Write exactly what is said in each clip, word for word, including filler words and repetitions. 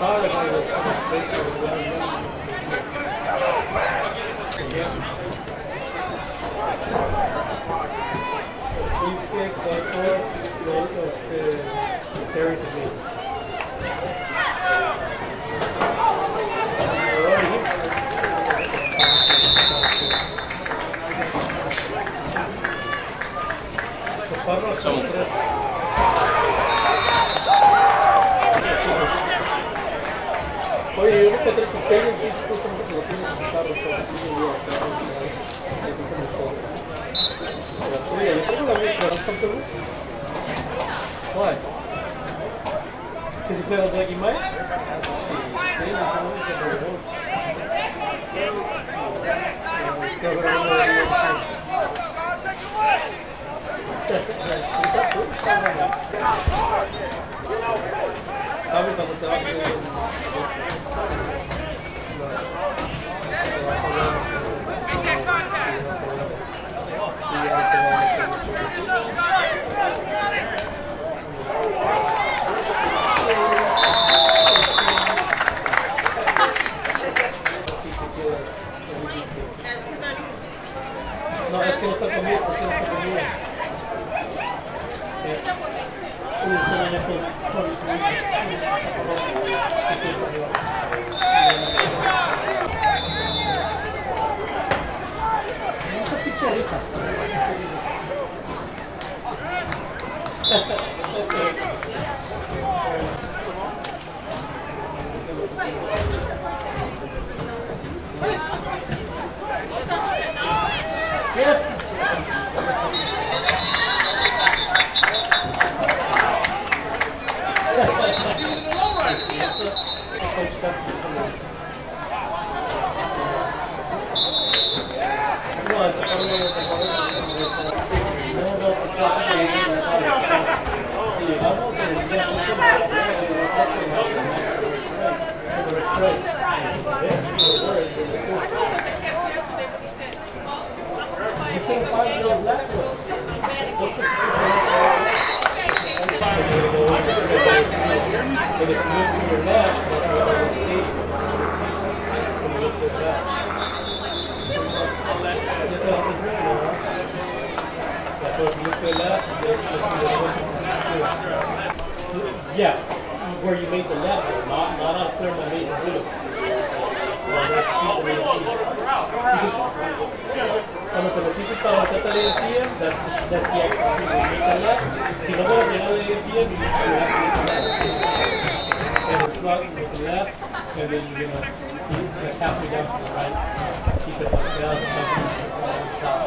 sorry if I was so much space for the cheesecake, butter, carry to me. Son tres. Oye, yo nunca tengo que estar en sí, justamente que lo tienes en tu carro, o sea, aquí yo voy a estar en mis cosas. Oye, yo tengo la mía, pero no tanto. Why? Because you play on Black and Mike? ¿Sabes cuando te vas a hacer no, es que no está conmigo, es que no está conmigo. Uy, estoy allá con muchas picharitas. But if you look to your left, that's where all the eight. When you look to your left. Yeah, so if you look to the left, you'll see the yeah, where you made the left, though, not, not out there my main blue. Cuando te metiste para meterte a la A T M, that's, that's the actual thing. You make the left. Si no puedes llegar a la A T M, you make the left. And the front, you make the left, and then you're gonna, it's gonna halfway down to the right. Keep it like that, so it doesn't stop.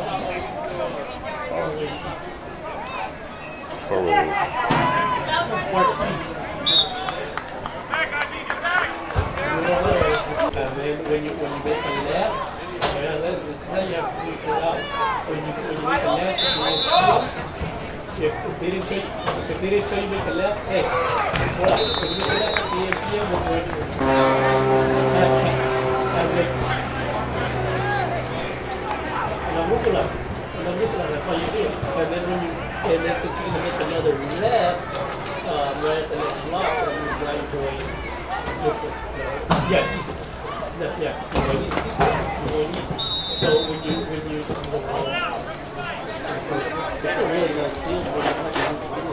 Forward is. North east. And then when you when you make a left, this is how you have to figure it out. When you when you make a left, if you make a if they didn't show you, if they didn't show you make a left, hey, hold on. If you make a left, the A T M will go in. La brújula, la brújula, that's how you do it. And then when you and then since you're gonna make another left, um, right at the next block, that means now you're going which way? No. Yeah, east. No, yeah, you're going east. You're going east. So when you when you it's a really nice field where you have to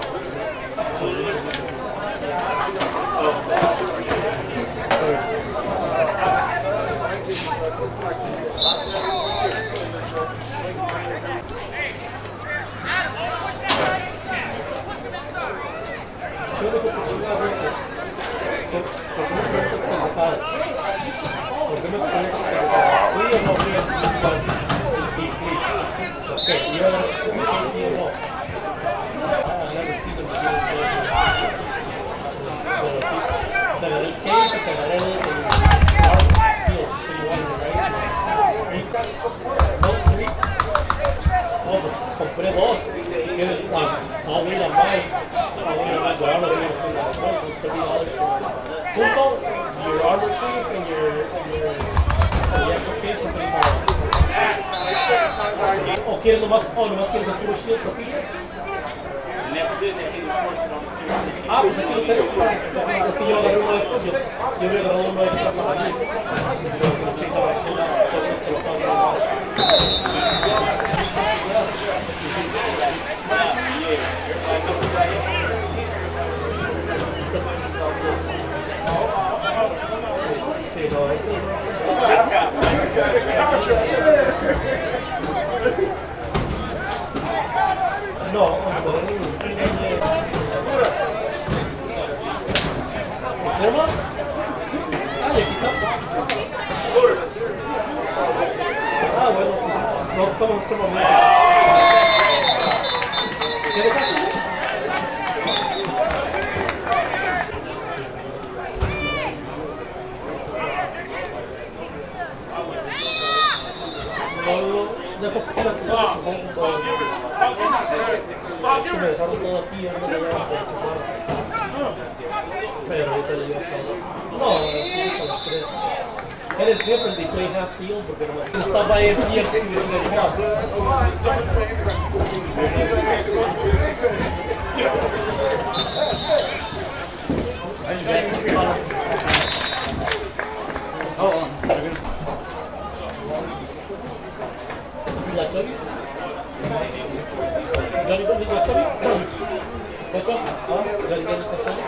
okay, you're not see it all. I never see them again. So the case of the field, so you want to right? Street? No, three? Oh, compré dos. I'll read on mine. I'll read on mine, but I don't know if you're going to spend that much. So thirty dollars for Punto, your armor case and your, and your, and the actual case will be more. ¿O quieres nomás, o nomás quieres el puro shield posible? Ah, pues aquí lo tengo. que yo agarré uno extra, yo, yo había agarrado uno extra para mí. Entonces, la chica va a hacer la cosa que lo pasa. Sí, no, esto no, no, ¿cómo? Ah, y aquí está. Ah, bueno, pues no, como, como mira. ¿Qué le pasa? No, no, dejo que la me dejaron todo aquí, yo no le voy a hacer. Pero ahorita le digo todo. No, aquí con los tres. It is different, they play half field porque no me stop by M T F to see what you guys want. Oh, you like Toby? Johnny, did you like Toby? What's up? Johnny, did you like Toby?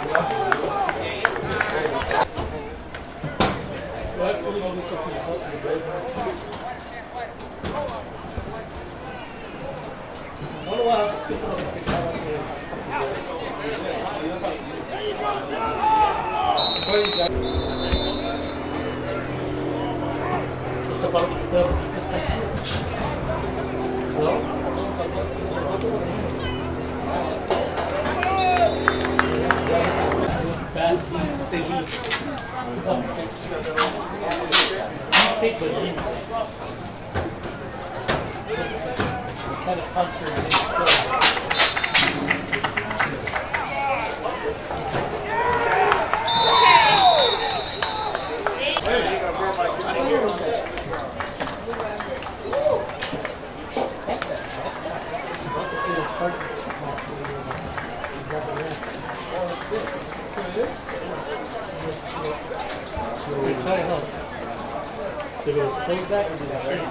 Right, we're going to get to the house. I don't know why I'm just going to pick out of here. Just about the no? Fast, easy, stay weak. Take the lead. Kind of posture and try to help. If it was closed back, we'd do that, right?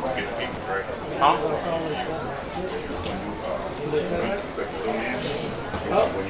Huh? Oh.